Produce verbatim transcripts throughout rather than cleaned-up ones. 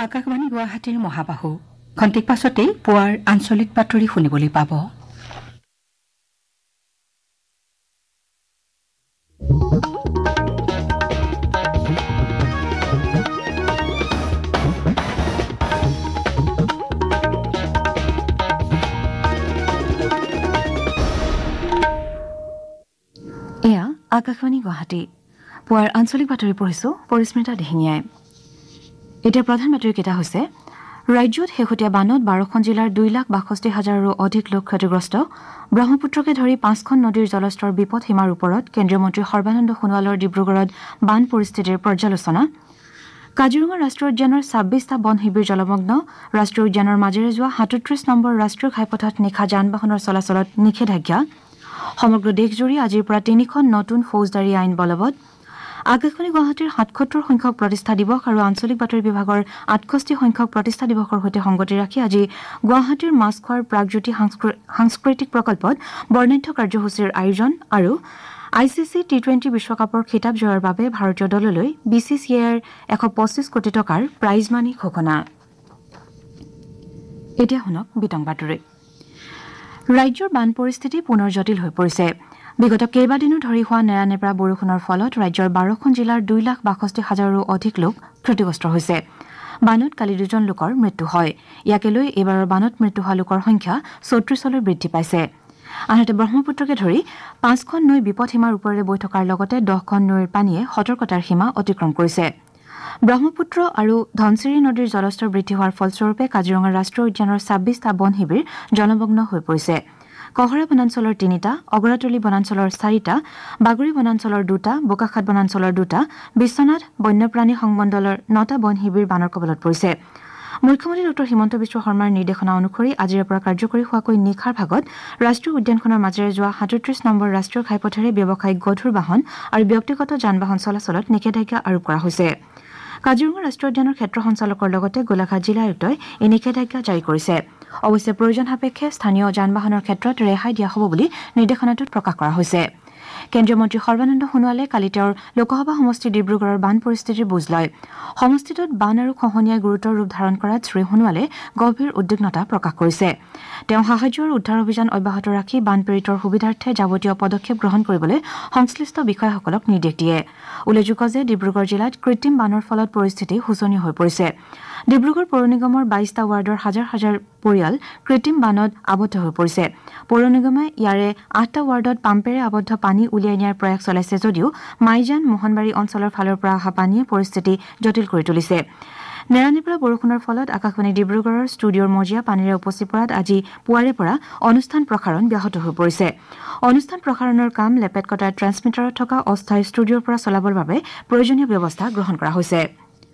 আকাশবাণী গুৱাহাটীৰ মহাবাহু খন্তেক পাছতেই পুৱাৰ আঞ্চলিক বাতৰি শুনিবলৈ পাব। এয়া আকাশবাণী গুৱাহাটী পুৱাৰ আঞ্চলিক বাতৰি পঢ়িছো পৰিস্মিতা দিহিঙীয়াই। এতিয়া প্ৰধান বাতৰিকেইটা হৈছে ৰাজ্যত শেহতীয়া বানত বাৰখন জিলাৰ দুই লাখ বাষষ্ঠি হাজাৰৰো অধিক লোক ক্ষতিগ্ৰস্ত। ব্ৰহ্মপুত্ৰকে ধৰি পাঁচখন নদীৰ জলস্তৰ বিপদ সীমাৰ ওপৰত কেন্দ্ৰীয় মন্ত্ৰী সৰ্বানন্দ সোণোৱালৰ ডিব্ৰুগড়ত বান পৰিস্থিতিৰ পৰ্যালোচনা। কাজিৰঙা ৰাষ্ট্ৰীয় উদ্যানৰ ছাব্বিছটা বন শিবিৰ জলমগ্ন। ৰাষ্ট্ৰীয় উদ্যানৰ মাজেৰে যোৱা সাতত্ৰিশ নম্বৰ ৰাষ্ট্ৰীয় ঘাইপথত নিশা যান বাহনৰ চলাচলত নিষেধাজ্ঞা। সমগ্ৰ দেশজুৰি আজিৰ পৰা তিনিখন নতুন ফৌজদাৰী আইন বলবৎ। আকাশবাণী গুৱাহাটীৰ সাতসত্তৰ সংখ্যক প্ৰতিষ্ঠা দিৱস আৰু আঞ্চলিক বাতৰি বিভাগৰ আঠষষ্ঠি সংখ্যক প্ৰতিষ্ঠা দিৱসৰ সৈতে সংগতি ৰাখি আজি গুৱাহাটীৰ মাছখোৱাৰ প্ৰাগজ্যোতি সাংস্কৃতিক প্ৰকল্পত বৰ্ণাঢ্য কাৰ্যসূচীৰ আয়োজন আৰু I C C T twenty বিশ্বকাপৰ খিতাপ জয়ৰ বাবে ভাৰতীয় দললৈ বি চি চি আইৰ এশ পঁচিছ কোটি টকাৰ প্ৰাইজ মানি ঘোষণা। এতিয়া শুনক বিতং বাতৰি। ৰাজ্যৰ বান পৰিস্থিতি পুনৰ জটিল হৈ পৰিছে। বিগত কেইবাদিনো ধৰি হোৱা নেৰানেপেৰা বৰষুণৰ ফলত ৰাজ্যৰ বাৰখন জিলাৰ দুই লাখ বাষষ্ঠি হাজাৰৰো অধিক লোক ক্ষতিগ্ৰস্ত হৈছে। বানত কালি দুজন লোকৰ মৃত্যু হয়। ইয়াকে লৈ এইবাৰৰ বানত মৃত্যু হোৱা লোকৰ সংখ্যা চৌত্ৰিছলৈ বৃদ্ধি পাইছে। আনহাতে ব্ৰহ্মপুত্ৰকে ধৰি পাঁচখন নৈ বিপদসীমাৰ ওপৰেৰে বৈ থকাৰ লগতে দহখন নৈৰ পানীয়ে সতৰ্কতাৰ সীমা অতিক্ৰম কৰিছে। ব্ৰহ্মপুত্ৰ আৰু ধনশিৰি নদীৰ জলস্তৰ বৃদ্ধি হোৱাৰ ফলস্বৰূপে কাজিৰঙা ৰাষ্ট্ৰীয় উদ্যানৰ ছাব্বিছটা বন শিবিৰ জলমগ্ন হৈ পৰিছে। কহৰা বনাঞ্চলৰ তিনিটা, অগৰাতলী বনাঞ্চলৰ চাৰিটা, বাগৰি বনাঞ্চলৰ দুটা, বোকাখাট বনাঞ্চলৰ দুটা, বিশ্বনাথ বন্যপ্ৰাণী সংমণ্ডলৰ নটা বন শিবিৰ বানৰ কবলত পৰিছে। মুখ্যমন্ত্ৰী ডঃ হিমন্ত বিশ্ব শৰ্মাৰ নিৰ্দেশনা অনুসৰি আজিৰে পৰা কাৰ্যকৰী হোৱাকৈ নিশাৰ ভাগত ৰাষ্ট্ৰীয় উদ্যানখনৰ মাজেৰে যোৱা সাতত্ৰিশ নম্বৰ ৰাষ্ট্ৰীয় ঘাইপথেৰে ব্যৱসায়িক গধুৰ বাহন আৰু ব্যক্তিগত যান বাহন চলাচলত নিষেধাজ্ঞা আৰোপ কৰা হৈছে। কাজিৰঙা ৰাষ্ট্ৰীয় উদ্যানৰ ক্ষেত্ৰ সঞ্চালকৰ লগতে গোলাঘাট জিলা আয়ুক্তই এই নিষেধাজ্ঞা জাৰি কৰিছে। অৱশ্যে প্ৰয়োজন সাপেক্ষে স্থানীয় যান বাহনৰ ক্ষেত্ৰত ৰেহাই দিয়া হ'ব বুলি নিৰ্দেশনাটোত প্ৰকাশ কৰা হৈছে। কেন্দ্ৰীয় মন্ত্ৰী সৰ্বানন্দ সোণোৱালে কালি তেওঁৰ লোকসভা সমষ্টি ডিব্ৰুগড়ৰ বান পৰিস্থিতিৰ বুজ লয়। সমষ্টিটোত বান আৰু খহনীয়াই গুৰুতৰ ৰূপ ধাৰণ কৰাত শ্ৰী সোণোৱালে গভীৰ উদ্বিগ্নতা প্ৰকাশ কৰিছে। তেওঁ সাহায্য আৰু উদ্ধাৰ অভিযান অব্যাহত ৰাখি বানপীড়িতৰ সুবিধাৰ্থে যাৱতীয় পদক্ষেপ গ্ৰহণ কৰিবলৈ সংশ্লিষ্ট বিষয়াসকলক নিৰ্দেশ দিয়ে। উল্লেখযোগ্য যে ডিব্ৰুগড় জিলাত কৃত্ৰিম বানৰ ফলত পৰিস্থিতি শোচনীয় হৈ পৰিছে। ডিব্ৰুগড় পৌৰ নিগমৰ বাইশটা ৱাৰ্ডৰ হাজাৰ হাজাৰ পৰিয়াল কৃত্ৰিম বানত আবদ্ধ হৈ পৰিছে। পৌৰ নিগমে ইয়াৰে আঠটা ৱাৰ্ডত পাম্পেৰে আবদ্ধ পানী উলিয়াই নিয়াৰ প্ৰয়াস চলাইছে যদিও মাইজান মোহনবাৰী অঞ্চলৰ ফালৰ পৰা অহা পানীয়ে পৰিস্থিতি জটিল কৰি তুলিছে। নেৰানেপেৰা বৰষুণৰ ফলত আকাশবাণী ডিব্ৰুগড়ৰ ষ্টুডিঅ'ৰ মজিয়া পানীৰে উপচি পৰাত আজি পুৱাৰে পৰা অনুষ্ঠান প্ৰসাৰণ ব্যাহত হৈ পৰিছে। অনুষ্ঠান প্ৰসাৰণৰ কাম লেপেট কটাৰ ট্ৰেন্সমিটাৰত থকা অস্থায়ী ষ্টুডিঅ'ৰ পৰা চলাবৰ বাবে প্ৰয়োজনীয় ব্যৱস্থা গ্ৰহণ কৰা হৈছে।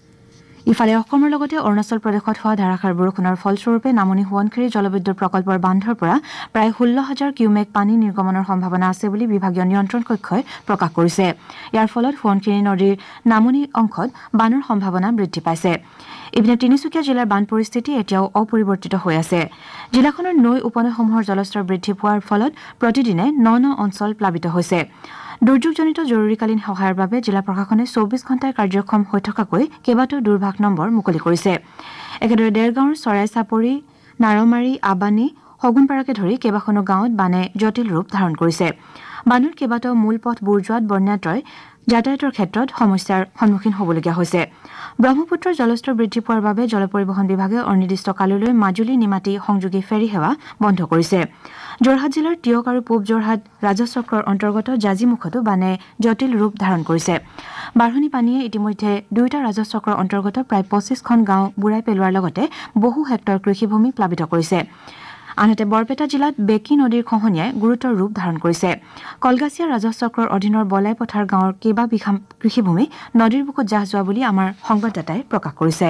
ইফালে অসমৰ লগতে অৰুণাচল প্ৰদেশত হোৱা ধাৰাসাৰ বৰষুণৰ ফলস্বৰূপে নামনি সোৱণশিৰি জলবিদ্যুৎ প্ৰকল্পৰ বান্ধৰ পৰা প্ৰায় ষোল্ল হাজাৰ কিউমেক পানী নিৰ্গমনৰ সম্ভাৱনা আছে বুলি বিভাগীয় নিয়ন্ত্ৰণ কক্ষই প্ৰকাশ কৰিছে। ইয়াৰ ফলত সোৱণশিৰি নদীৰ নামনি অংশত বানৰ সম্ভাৱনা বৃদ্ধি পাইছে। ইপিনে তিনিচুকীয়া জিলাৰ বান পৰিস্থিতি এতিয়াও অপৰিৱৰ্তিত হৈ আছে। জিলাখনৰ নৈ উপনৈসমূহৰ জলস্তৰ বৃদ্ধি পোৱাৰ ফলত প্ৰতিদিনে ন ন অঞ্চল প্লাবিত হৈছে। দুৰ্যোগজনিত জৰুৰীকালীন সহায়ৰ বাবে জিলা প্ৰশাসনে চৌবিশ ঘণ্টাই কাৰ্যক্ষম হৈ থকাকৈ কেইবাটাও দুৰ্ভাগ নম্বৰ মুকলি কৰিছে। একেদৰে ডেৰগাঁৱৰ চৰাই চাপৰি, নাৰমাৰী, আবানী, শগুনপাৰাকে ধৰি কেইবাখনো গাঁৱত বানে জটিল ৰূপ ধাৰণ কৰিছে। বানৰ কেইবাটাও মূল পথ বুৰ যোৱাত বন্যাত্ৰয় যাতায়াতৰ ক্ষেত্ৰত সমস্যাৰ সন্মুখীন হ'বলগীয়া হৈছে। ব্ৰহ্মপুত্ৰৰ জলস্তৰ বৃদ্ধি পোৱাৰ বাবে জল পৰিবহণ বিভাগে অনিৰ্দিষ্ট কাললৈ মাজুলী নিমাতী সংযোগী ফেৰী সেৱা বন্ধ কৰিছে। যোৰহাট জিলাৰ টিয়ক আৰু পূব যোৰহাট ৰাজহ চক্ৰৰ অন্তৰ্গত জাজিমুখতো বানে জটিল ৰূপ ধাৰণ কৰিছে। বাঢ়নী পানীয়ে ইতিমধ্যে দুয়োটা ৰাজহ চক্ৰৰ অন্তৰ্গত প্ৰায় পঁচিছখন গাঁও বুৰাই পেলোৱাৰ লগতে বহু হেক্টৰ কৃষিভূমি প্লাবিত কৰিছে। আনহাতে বৰপেটা জিলাত বেকী নদীৰ খহনীয়াই গুৰুতৰ ৰূপ ধাৰণ কৰিছে। কলগাছিয়া ৰাজহ চক্ৰৰ অধীনৰ বলাই পথাৰ গাঁৱৰ কেইবা বিঘা কৃষিভূমি নদীৰ বুকুত জাহ যোৱা বুলি আমাৰ সংবাদদাতাই প্ৰকাশ কৰিছে।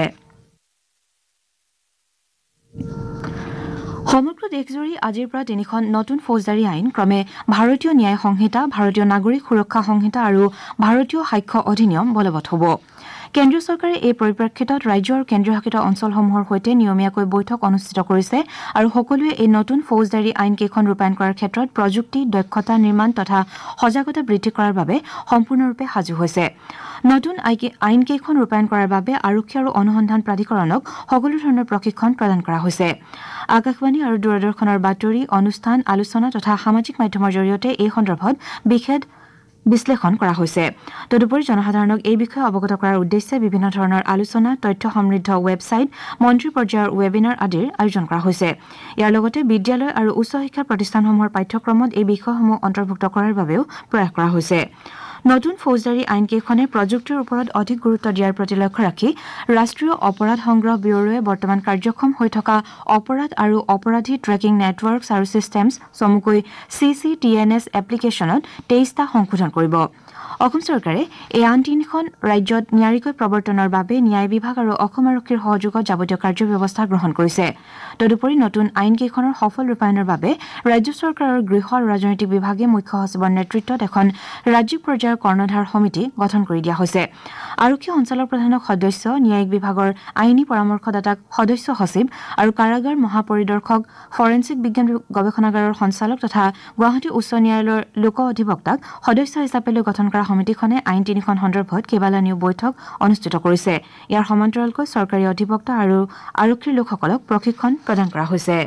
সমগ্ৰ দেশজুৰি আজিৰ পৰা তিনিখন নতুন ফৌজদাৰী আইন ক্ৰমে ভাৰতীয় ন্যায় সংহিতা, ভাৰতীয় নাগৰিক সুৰক্ষা সংহিতা আৰু ভাৰতীয় সাক্ষ্য অধিনিয়ম বলবৎ হ'ব। কেন্দ্ৰীয় চৰকাৰে এই পৰিপ্ৰেক্ষিতত ৰাজ্য আৰু কেন্দ্ৰীয় শাসিত অঞ্চলসমূহৰ সৈতে নিয়মীয়াকৈ বৈঠক অনুষ্ঠিত কৰিছে আৰু সকলোৱে এই নতুন ফৌজদাৰী আইন কেইখন ৰূপায়ণ কৰাৰ ক্ষেত্ৰত প্ৰযুক্তি দক্ষতা নিৰ্মাণ তথা সজাগতা বৃদ্ধি কৰাৰ বাবে সম্পূৰ্ণৰূপে সাজু হৈছে নতুন আইন কেইখন ৰূপায়ণ কৰাৰ বাবে আৰক্ষী আৰু অনুসন্ধান প্ৰাধিকৰণক সকলো ধৰণৰ প্ৰশিক্ষণ প্ৰদান কৰা হৈছে আকাশবাণী আৰু দূৰদৰ্শনৰ বাতৰি অনুষ্ঠান আলোচনা তথা সামাজিক মাধ্যমৰ জৰিয়তে এই সন্দৰ্ভত বিশেষ বিশ্লেষণ কৰা হৈছে তদুপৰি জনসাধাৰণক এই বিষয়ে অৱগত কৰাৰ উদ্দেশ্যে বিভিন্ন ধৰণৰ আলোচনা তথ্য সমৃদ্ধ ৱেবছাইট মন্ত্ৰী পৰ্যায়ৰ ৱেবিনাৰ আদিৰ আয়োজন কৰা হৈছে ইয়াৰ লগতে বিদ্যালয় আৰু উচ্চ শিক্ষা প্ৰতিষ্ঠানসমূহৰ পাঠ্যক্ৰমত এই বিষয়সমূহ অন্তৰ্ভুক্ত কৰাৰ বাবেও প্ৰয়াস কৰা হৈছে নতুন ফৌজদাৰী আইন কেইখনে প্ৰযুক্তিৰ ওপৰত অধিক গুৰুত্ব দিয়াৰ প্ৰতি লক্ষ্য ৰাখি ৰাষ্ট্ৰীয় অপৰাধ সংগ্ৰহ ব্যুৰোৱে বৰ্তমান কাৰ্যক্ষম হৈ থকা অপৰাধ আৰু অপৰাধী ট্ৰেকিং নেটৱৰ্কছ আৰু ছিষ্টেমছ চমুকৈ C C T N S এপ্লিকেশ্যনত তেইছটা সংশোধন কৰিব অসম চৰকাৰে এই আন তিনিখন ৰাজ্যত নিয়াৰিকৈ প্ৰৱৰ্তনৰ বাবে ন্যায় বিভাগ আৰু অসম আৰক্ষীৰ সহযোগত যাৱতীয় কাৰ্যব্যৱস্থা গ্ৰহণ কৰিছে তদুপৰি নতুন আইন কেইখনৰ সফল ৰূপায়ণৰ বাবে ৰাজ্য চৰকাৰৰ গৃহ আৰু ৰাজনৈতিক বিভাগে মুখ্য সচিবৰ নেতৃত্বত এখন ৰাজ্যিক পৰ্যায়ৰ কৰ্ণধাৰ সমিতি গঠন কৰি দিয়া হৈছে আৰক্ষী সঞ্চালক প্ৰধানক সদস্য ন্যায়িক বিভাগৰ আইনী পৰামৰ্শদাতাক সদস্য সচিব আৰু কাৰাগাৰ মহাপৰিদৰ্শক ফৰেন্সিক বিজ্ঞান গৱেষণাগাৰৰ সঞ্চালক তথা গুৱাহাটী উচ্চ ন্যায়ালয়ৰ লোক অধিবক্তাক সদস্য হিচাপে লৈ গঠন কৰা সমিতিখনে আইন তিনিখন সন্দৰ্ভত কেইবালানিও বৈঠক অনুষ্ঠিত কৰিছে ইয়াৰ সমান্তৰালকৈ চৰকাৰী অধিবক্তা আৰু আৰক্ষীৰ লোকসকলক প্ৰশিক্ষণ প্ৰদান কৰা হৈছে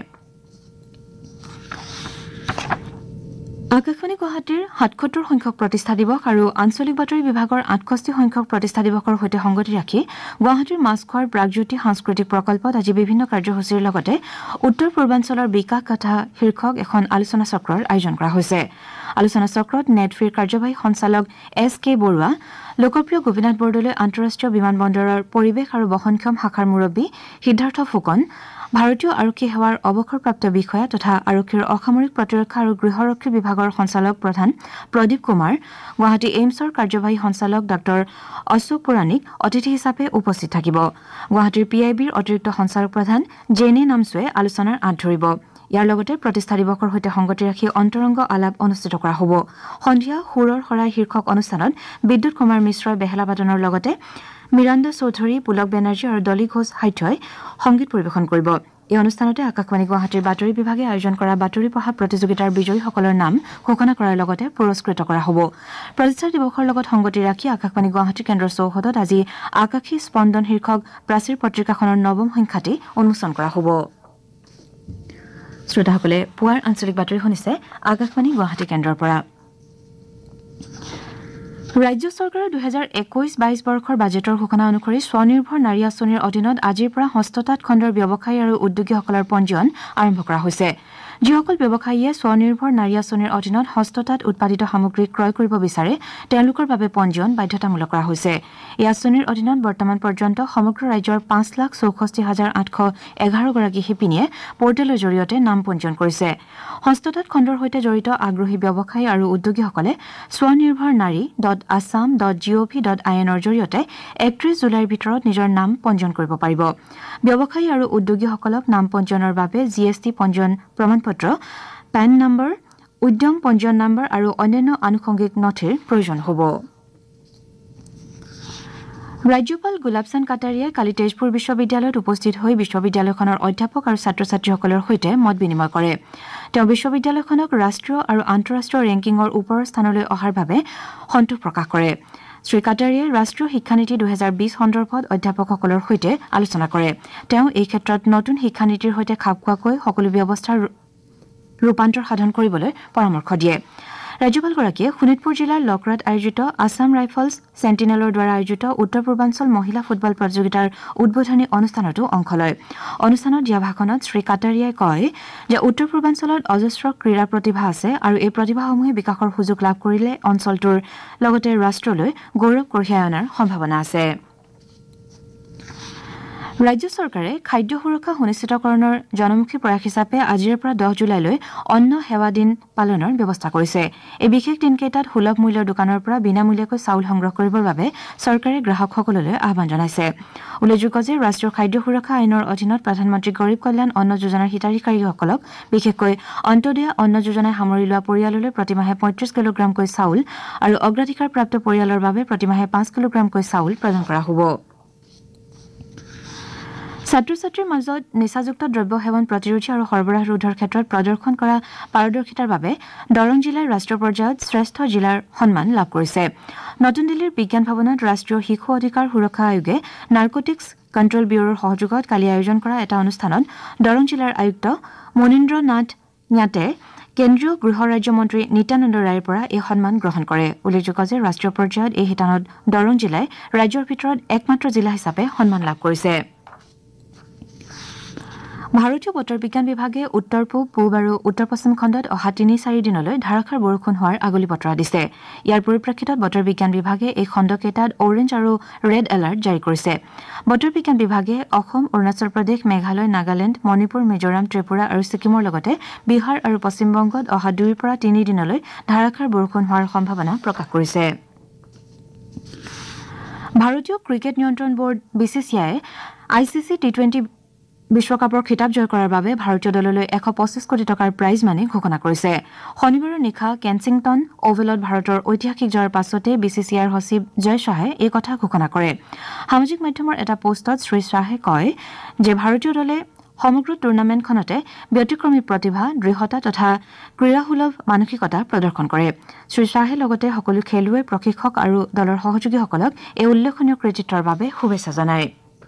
আকাশবাণী গুৱাহাটীৰ সাতসত্তৰ সংখ্যক প্ৰতিষ্ঠা দিৱস আৰু আঞ্চলিক বাতৰি বিভাগৰ আঠষষ্ঠি সংখ্যক প্ৰতিষ্ঠা দিৱসৰ সৈতে সংগতি ৰাখি গুৱাহাটীৰ মাছখোৱাৰ প্ৰাগজ্যোতি সাংস্কৃতিক প্ৰকল্পত আজি বিভিন্ন কাৰ্যসূচীৰ লগতে উত্তৰ পূৰ্বাঞ্চলৰ বিকাশ গাথা শীৰ্ষক এখন আলোচনা চক্ৰৰ আয়োজন কৰা হৈছে আলোচনা চক্ৰত নেটফিৰ কাৰ্যবাহী সঞ্চালক এছ কে বৰুৱা লোকপ্ৰিয় গোপীনাথ বৰদলৈ আন্তঃৰাষ্ট্ৰীয় বিমান বন্দৰৰ পৰিৱেশ আৰু বহনক্ষম শাখাৰ মুৰব্বী সিদ্ধাৰ্থ ফুকন ভাৰতীয় আৰক্ষী সেৱাৰ অৱসৰপ্ৰাপ্ত বিষয়া তথা আৰক্ষীৰ অসামৰিক প্ৰতিৰক্ষা আৰু গৃহৰক্ষী বিভাগৰ সঞ্চালক প্ৰধান প্ৰদীপ কুমাৰ গুৱাহাটী এইমছৰ কাৰ্যবাহী সঞ্চালক ডাঃ অশোক পুৰাণিক অতিথি হিচাপে উপস্থিত থাকিব গুৱাহাটীৰ পি আই বিৰ অতিৰিক্ত সঞ্চালক প্ৰধান জেনে নামছুৱে আলোচনাৰ আঁত ধৰিব ইয়াৰ লগতে প্ৰতিষ্ঠা দিৱসৰ সৈতে সংগতি ৰাখি অন্তৰংগ আলাপ অনুষ্ঠিত কৰা হ'ব সন্ধিয়া সুৰৰ শৰাই শীৰ্ষক অনুষ্ঠানত বিদ্যুৎ কুমাৰ মিশ্ৰই বেহেলা বাদনৰ লগতে মিৰান্দা চৌধুৰী পুলক বেনাৰ্জী আৰু দলি ঘোষ সাহিত্যই সংগীত পৰিৱেশন কৰিব এই অনুষ্ঠানতে আকাশবাণী গুৱাহাটীৰ বাতৰি বিভাগে আয়োজন কৰা বাতৰি পঢ়া প্ৰতিযোগিতাৰ বিজয়ীসকলৰ নাম ঘোষণা কৰাৰ লগতে পুৰস্কৃত কৰা হ'ব প্ৰতিষ্ঠা দিৱসৰ লগত সংগতি ৰাখি আকাশবাণী গুৱাহাটী কেন্দ্ৰৰ চৌহদত আজি আকাশী স্পন্দন শীৰ্ষক প্ৰাচীৰ পত্ৰিকাখনৰ নৱম সংখ্যাটি উন্মোচন কৰা হ'ব শ্ৰোতাসকলে পুৱাৰ আঞ্চলিক বাতৰি শুনিছে আকাশবাণী গুৱাহাটী কেন্দ্ৰৰ পৰা ৰাজ্য চৰকাৰে দুহেজাৰ একৈশ বাইশ বৰ্ষৰ বাজেটৰ ঘোষণা অনুসৰি স্বনিৰ্ভৰ নাৰী আঁচনিৰ অধীনত আজিৰ পৰা হস্ততাঁত খণ্ডৰ ব্যৱসায়ী আৰু উদ্যোগীসকলৰ পঞ্জীয়ন আৰম্ভ কৰা হৈছে যিসকল ব্যৱসায়ীয়ে স্বনিৰ্ভৰ নাৰী আঁচনিৰ অধীনত হস্ততাঁত উৎপাদিত সামগ্ৰী ক্ৰয় কৰিব বিচাৰে তেওঁলোকৰ বাবে পঞ্জীয়ন বাধ্যতামূলক কৰা হৈছে এই আঁচনিৰ অধীনত বৰ্তমান পৰ্যন্ত সমগ্ৰ ৰাজ্যৰ পাঁচ লাখ চৌষষ্ঠি হাজাৰ আঠশ এঘাৰ গৰাকী শিপিনীয়ে পৰ্টেলৰ জৰিয়তে নাম পঞ্জীয়ন কৰিছে হস্ততাঁত খণ্ডৰ সৈতে জড়িত আগ্ৰহী ব্যৱসায়ী আৰু উদ্যোগীসকলে Swanirbhar Nari dot Assam dot G O' V dot I এনৰ জৰিয়তে একত্ৰিশ জুলাইৰ ভিতৰত নিজৰ নাম পঞ্জীয়ন কৰিব পাৰিব ব্যৱসায়ী আৰু উদ্যোগীসকলক নাম পঞ্জীয়নৰ বাবে জি এছ টি পঞ্জীয়ন প্ৰমাণপত্ৰ পেন নম্বৰ উদ্যম পঞ্জীয়ন নম্বৰ আৰু অন্যান্য আনুষংগিক নথিৰ প্ৰয়োজন হ'ব ৰাজ্যপাল গুলাবচান্দ কাটাৰিয়াই কালি তেজপুৰ বিশ্ববিদ্যালয়ত উপস্থিত হৈ বিশ্ববিদ্যালয়খনৰ অধ্যাপক আৰু ছাত্ৰ ছাত্ৰীসকলৰ সৈতে মত বিনিময় কৰে তেওঁ বিশ্ববিদ্যালয়খনক ৰাষ্ট্ৰীয় আৰু আন্তঃৰাষ্ট্ৰীয় ৰেংকিঙৰ ওপৰৰ স্থানলৈ অহাৰ বাবে সন্তোষ প্ৰকাশ কৰে শ্ৰী কাটাৰিয়াই ৰাষ্ট্ৰীয় শিক্ষানীতি দুহেজাৰ বিশ সন্দৰ্ভত অধ্যাপকসকলৰ সৈতে আলোচনা কৰে তেওঁ এই ক্ষেত্ৰত নতুন শিক্ষানীতিৰ সৈতে খাপ খোৱাকৈ সকলো ব্যৱস্থাৰ ৰূপান্তৰ সাধন কৰিবলৈ পৰামৰ্শ দিয়ে ৰাজ্যপালগৰাকীয়ে শোণিতপুৰ জিলাৰ লকৰাত আয়োজিত আছাম ৰাইফলছ চেণ্টিনেলৰ দ্বাৰা আয়োজিত উত্তৰ পূৰ্বাঞ্চল মহিলা ফুটবল প্ৰতিযোগিতাৰ উদ্বোধনী অনুষ্ঠানতো অংশ লয় অনুষ্ঠানত দিয়া ভাষণত শ্ৰী কাটাৰিয়াই কয় যে উত্তৰ পূৰ্বাঞ্চলত অজস্ৰ ক্ৰীড়া প্ৰতিভা আছে আৰু এই প্ৰতিভাসমূহে বিকাশৰ সুযোগ লাভ কৰিলে অঞ্চলটোৰ লগতে ৰাষ্ট্ৰলৈ গৌৰৱ কঢ়িয়াই অনাৰ সম্ভাৱনা আছে ৰাজ্য চৰকাৰে খাদ্য সুৰক্ষা সুনিশ্চিতকৰণৰ জনমুখী প্ৰয়াস হিচাপে আজিৰ পৰা দহ জুলাইলৈ অন্ন সেৱা দিন পালনৰ ব্যৱস্থা কৰিছে এই বিশেষ দিনকেইটাত সুলভ মূল্যৰ দোকানৰ পৰা বিনামূলীয়াকৈ চাউল সংগ্ৰহ কৰিবৰ বাবে চৰকাৰে গ্ৰাহকসকললৈ আহ্বান জনাইছে উল্লেখযোগ্য যে ৰাষ্ট্ৰীয় খাদ্য সুৰক্ষা আইনৰ অধীনত প্ৰধানমন্ত্ৰী গৰীব কল্যাণ অন্ন যোজনাৰ হিতাধিকাৰীসকলক বিশেষকৈ অন্ত্যোদয়া অন্ন যোজনাই সামৰি লোৱা পৰিয়াললৈ প্ৰতিমাহে পঁয়ত্ৰিশ কিলোগ্ৰামকৈ চাউল আৰু অগ্ৰাধিকাৰপ্ৰাপ্ত পৰিয়ালৰ বাবে প্ৰতিমাহে পাঁচ কিলোগ্ৰামকৈ চাউল প্ৰদান কৰা হ'ব ছাত্ৰ ছাত্ৰীৰ মাজত নিচাযুক্ত দ্ৰব্য সেৱন প্ৰতিৰোধী আৰু সৰবৰাহ ৰোধৰ ক্ষেত্ৰত প্ৰদৰ্শন কৰা পাৰদৰ্শিতাৰ বাবে দৰং জিলাই ৰাষ্ট্ৰীয় পৰ্যায়ত শ্ৰেষ্ঠ জিলাৰ সন্মান লাভ কৰিছে। নতুন দিল্লীৰ বিজ্ঞান ভৱনত ৰাষ্ট্ৰীয় শিশু অধিকাৰ সুৰক্ষা আয়োগে নাৰ্কটিক্স কণ্ট্ৰোল ব্যুৰোৰ সহযোগত কালি আয়োজন কৰা এটা অনুষ্ঠানত দৰং জিলাৰ আয়ুক্ত মনীন্দ্ৰ নাথ জ্ঞাতে কেন্দ্ৰীয় গৃহ ৰাজ্যমন্ত্ৰী নিত্যানন্দ ৰায়ৰ পৰা এই সন্মান গ্ৰহণ কৰে। উল্লেখযোগ্য যে ৰাষ্ট্ৰীয় পৰ্যায়ত এই শিতানত দৰং জিলাই ৰাজ্যৰ ভিতৰত একমাত্ৰ জিলা হিচাপে সন্মান লাভ কৰিছে। ভাৰতীয় বতৰ বিজ্ঞান বিভাগে উত্তৰ পূব পূব আৰু উত্তৰ পশ্চিম খণ্ডত অহা তিনি চাৰি দিনলৈ ধাৰাসাৰ বৰষুণ হোৱাৰ আগলি বতৰা দিছে। ইয়াৰ পৰিপ্ৰেক্ষিতত বতৰ বিজ্ঞান বিভাগে এই খণ্ডকেইটাত অৰেঞ্জ আৰু ৰেড এলাৰ্ট জাৰি কৰিছে। বতৰ বিজ্ঞান বিভাগে অসম, অৰুণাচল প্ৰদেশ, মেঘালয়, নাগালেণ্ড, মণিপুৰ, মিজোৰাম, ত্ৰিপুৰা আৰু ছিকিমৰ লগতে বিহাৰ আৰু পশ্চিমবংগত অহা দুইৰ পৰা তিনি দিনলৈ ধাৰাসাৰ বৰষুণ হোৱাৰ সম্ভাৱনা প্ৰকাশ কৰিছে। ভাৰতীয় ক্ৰিকেট নিয়ন্ত্ৰণ বোৰ্ড বি চি চি আইয়ে I C C T twenty বিশ্বকাপৰ খিতাপ জয় কৰাৰ বাবে ভাৰতীয় দললৈ এশ পঁচিছ কোটি টকাৰ প্ৰাইজ মানি ঘোষণা কৰিছে। শনিবাৰৰ নিশা কেনছিংটন অভেলত ভাৰতৰ ঐতিহাসিক জয়ৰ পাছতে বি চি চি আইৰ সচিব জয় শ্বাহে এই কথা ঘোষণা কৰে। সামাজিক মাধ্যমৰ এটা পোষ্টত শ্ৰীশ্বাহে কয় যে ভাৰতীয় দলে সমগ্ৰ টুৰ্ণামেণ্টখনতে ব্যতিক্ৰমী প্ৰতিভা, দৃঢ়তা তথা ক্ৰীড়াসুলভ মানসিকতা প্ৰদৰ্শন কৰে। শ্ৰীশ্বাহে লগতে সকলো খেলুৱৈ, প্ৰশিক্ষক আৰু দলৰ সহযোগীসকলক এই উল্লেখনীয় কৃতিত্বৰ বাবে শুভেচ্ছা জনায়।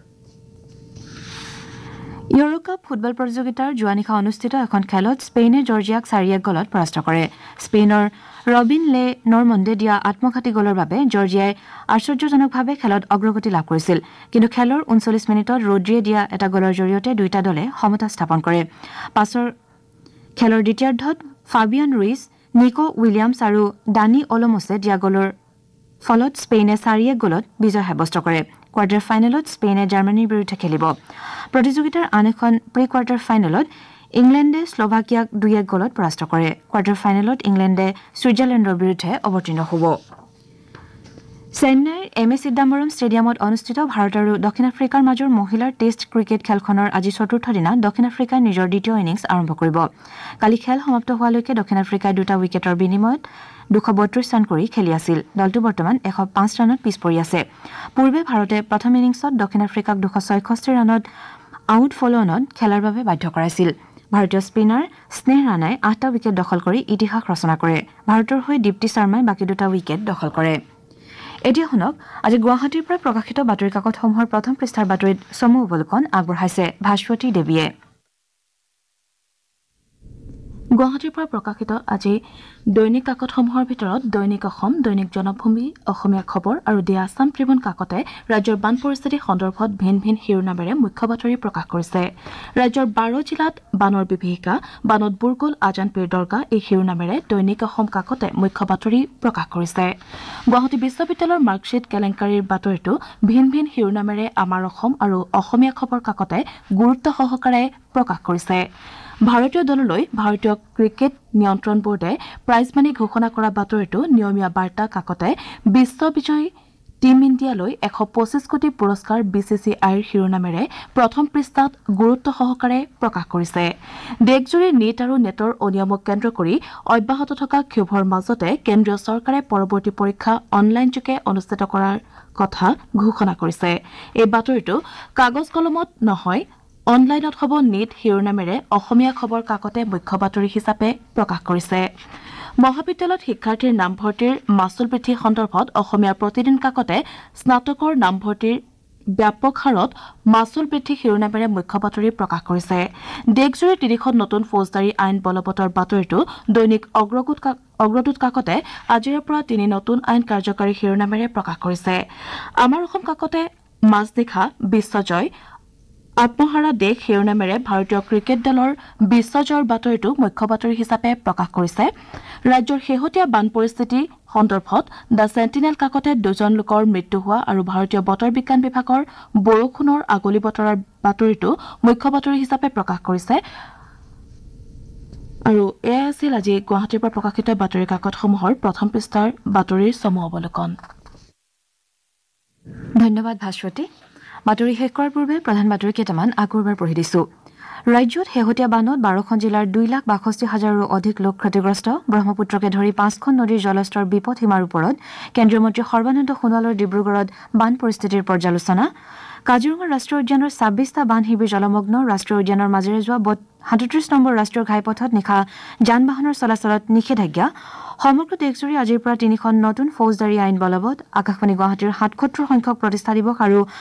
ইউৰোকাপ ফুটবল প্ৰতিযোগিতাৰ যোৱা নিশা অনুষ্ঠিত এখন খেলত স্পেইনে জৰ্জিয়াক চাৰি এক গলত পৰাস্ত কৰে। স্পেইনৰ ৰবিন লে নৰমণ্ডে দিয়া আত্মঘাতী গলৰ বাবে জৰ্জিয়াই আশ্চৰ্যজনকভাৱে খেলত অগ্ৰগতি লাভ কৰিছিল। কিন্তু খেলৰ ঊনচল্লিছ মিনিটত ৰড্ৰিয়ে দিয়া এটা গলৰ জৰিয়তে দুয়োটা দলে সমতা স্থাপন কৰে। পাছৰ খেলৰ দ্বিতীয়াৰ্ধত ফাবিয়ান ৰুইজ, নিকো উইলিয়ামছ আৰু ডানি অলমছে দিয়া গলৰ ফলত স্পেইনে চাৰি এক গলত বিজয় সাব্যস্ত কৰে। কোৱাৰ্টাৰ ফাইনেলত স্পেইনে জাৰ্মানীৰ বিৰুদ্ধে খেলিব। প্ৰতিযোগিতাৰ আন এখন প্ৰি কোৱাৰ্টাৰ ফাইনেলত ইংলেণ্ডে শ্লোভাকিয়াক দুই এক গলত পৰাস্ত কৰে। কোৱাৰ্টাৰ ফাইনেলত ইংলেণ্ডে ছুইজাৰলেণ্ডৰ বিৰুদ্ধে অৱতীৰ্ণ হ'ব। চেন্নাইৰ এম এ চিদাম্বৰম ষ্টেডিয়ামত অনুষ্ঠিত ভাৰত আৰু দক্ষিণ আফ্ৰিকাৰ মাজৰ মহিলাৰ টেষ্ট ক্ৰিকেট খেলখনৰ আজি চতুৰ্থ দিনা দক্ষিণ আফ্ৰিকাই নিজৰ দ্বিতীয় ইনিংছ আৰম্ভ কৰিব। কালি খেল সমাপ্ত হোৱালৈকে দক্ষিণ আফ্ৰিকাই দুটা উইকেটৰ বিনিময়ত দুশ বত্ৰিশ ৰান কৰি খেলি আছিল। দলটো বৰ্তমান এশ পাঁচ ৰানত পিছ পৰি আছে। পূৰ্বে ভাৰতে প্ৰথম ইনিংছত দক্ষিণ আফ্ৰিকাক দুশ ছয়ষষ্ঠি ৰানত আউট ফল'অনত খেলাৰ বাবে বাধ্য কৰাইছিল। ভাৰতীয় স্পিনাৰ স্নেহ ৰাণাই আঠটা উইকেট দখল কৰি ইতিহাস ৰচনা কৰে। ভাৰতৰ হৈ দীপ্তি শৰ্মাই বাকী দুটা উইকেট দখল কৰে। এতিয়া শুনক আজি গুৱাহাটীৰ পৰা প্ৰকাশিত বাতৰি কাকতসমূহৰ প্ৰথম পৃষ্ঠাৰ বাতৰিত চমু অৱলোকন আগবঢ়াইছে ভাস্বতী দেৱীয়ে। গুৱাহাটীৰ পৰা প্ৰকাশিত আজি দৈনিক কাকতসমূহৰ ভিতৰত দৈনিক অসম, দৈনিক জনভূমি, অসমীয়া খবৰ আৰু দি আছাম ট্ৰিবিউন কাকতে ৰাজ্যৰ বান পৰিস্থিতি সন্দৰ্ভত ভিন ভিন শিৰোনামেৰে মুখ্য বাতৰি প্ৰকাশ কৰিছে। ৰাজ্যৰ বাৰ জিলাত বানৰ বিভীষিকা, বানত বুৰগল আজান পীৰ দৰগাহ এই শিৰোনামেৰে দৈনিক অসম কাকতে মুখ্য বাতৰি প্ৰকাশ কৰিছে। গুৱাহাটী বিশ্ববিদ্যালয়ৰ মাৰ্কশ্বিট কেলেংকাৰীৰ বাতৰিটো ভিন ভিন শিৰোনামেৰে আমাৰ অসম আৰু অসমীয়া খবৰ কাকতে গুৰুত্ব সহকাৰে প্ৰকাশ কৰিছে। ভাৰতীয় দললৈ ভাৰতীয় ক্ৰিকেট নিয়ন্ত্ৰণ বোৰ্ডে প্ৰাইজ মানি ঘোষণা কৰা বাতৰিটো নিয়মীয়া বাৰ্তা কাকতে বিশ্ব বিজয়ী টীম ইণ্ডিয়ালৈ এশ পঁচিছ কোটি পুৰস্কাৰ বি চি চি আইৰ শিৰোনামেৰে প্ৰথম পৃষ্ঠাত গুৰুত্ব সহকাৰে প্ৰকাশ কৰিছে। দেশজুৰি নীট আৰু নেটৰ অনিয়মক কেন্দ্ৰ কৰি অব্যাহত থকা ক্ষোভৰ মাজতে কেন্দ্ৰীয় চৰকাৰে পৰৱৰ্তী পৰীক্ষা অনলাইনযোগে অনুষ্ঠিত কৰাৰ কথা ঘোষণা কৰিছে। এই বাতৰিটো কাগজ কলমত নহয় অনলাইনত হ'ব নীট শিৰোনামেৰে অসমীয়া খবৰ কাকতে মুখ্য বাতৰি হিচাপে প্ৰকাশ কৰিছে। মহাবিদ্যালয়ত শিক্ষাৰ্থীৰ নামভৰ্তিৰ মাচুল বৃদ্ধি সন্দৰ্ভত অসমীয়া প্ৰতিদিন কাকতে স্নাতকৰ নামভৰ্তিৰ ব্যাপক হাৰত মাচুল বৃদ্ধি শিৰোনামেৰে মুখ্য বাতৰি প্ৰকাশ কৰিছে। দেশজুৰি তিনিখন নতুন ফৌজদাৰী আইন বলবৎৰ বাতৰিটো দৈনিক অগ্ৰদূত কাকতে আজিৰে পৰা তিনি নতুন আইন কাৰ্যকাৰী শিৰোনামেৰে প্ৰকাশ কৰিছে। আমাৰ অসম কাকতে মাজনিশা বিশ্বজয় আত্মহাৰা দেশ শিৰোনামেৰে ভাৰতীয় ক্ৰিকেট দলৰ বিশ্বজয়ৰ বাতৰিটো মুখ্য বাতৰি হিচাপে প্ৰকাশ কৰিছে। ৰাজ্যৰ শেহতীয়া বান পৰিস্থিতি সন্দৰ্ভত দ্য চেণ্টিনেল কাকতে দুজন লোকৰ মৃত্যু হোৱা আৰু ভাৰতীয় বতৰ বিজ্ঞান বিভাগৰ বৰষুণৰ আগলি বতৰাৰ বাতৰিটো মুখ্য বাতৰি হিচাপে প্ৰকাশ কৰিছে। আৰু এয়া আছিল আজি গুৱাহাটীৰ পৰা প্ৰকাশিত বাতৰি কাকতসমূহৰ প্ৰথম পৃষ্ঠাৰ বাতৰিৰ চমু অৱলোকন। ধন্যবাদ ভাস্বতী। বাতৰি শেষ কৰাৰ পূৰ্বে প্ৰধান বাতৰি কেইটামান আকৌ এবাৰ পঢ়ি দিছো। ৰাজ্যত শেহতীয়া বানত বাৰখন জিলাৰ দুই লাখ বাষষ্ঠি হাজাৰৰো অধিক লোক ক্ষতিগ্ৰস্ত। ব্ৰহ্মপুত্ৰকে ধৰি পাঁচখন নদীৰ জলস্তৰ বিপদসীমাৰ ওপৰত। কেন্দ্ৰীয় মন্ত্ৰী সৰ্বানন্দ সোণোৱালৰ ডিব্ৰুগড়ত বান পৰিস্থিতিৰ পৰ্যালোচনা। কাজিৰঙা ৰাষ্ট্ৰীয় উদ্যানৰ ছাব্বিছটা বান শিবিৰ জলমগ্ন ৰাষ্ট্ৰীয় উদ্যানৰ মাজেৰে যোৱা সাতত্ৰিশ নম্বৰ ৰাষ্ট্ৰীয় ঘাইপথত নিশা যান বাহনৰ চলাচলত নিষেধাজ্ঞা সমগ্ৰ দেশজুৰি আজিৰ পৰা তিনিখন নতুন ফৌজদাৰী আইন বলবৎ আকাশবাণী গুৱাহাটীৰ সাতসত্তৰ সংখ্যক প্ৰতিষ্ঠা দিৱস আৰু